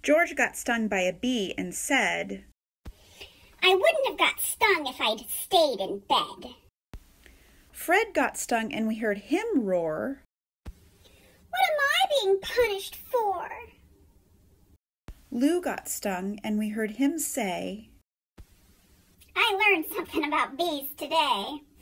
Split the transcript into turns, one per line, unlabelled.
George got stung by a bee and said,
"I wouldn't have got stung if I'd stayed in bed."
Fred got stung and we heard him roar,
"What am I being punished for?"
Lou got stung and we heard him say,
"I learned something about bees today."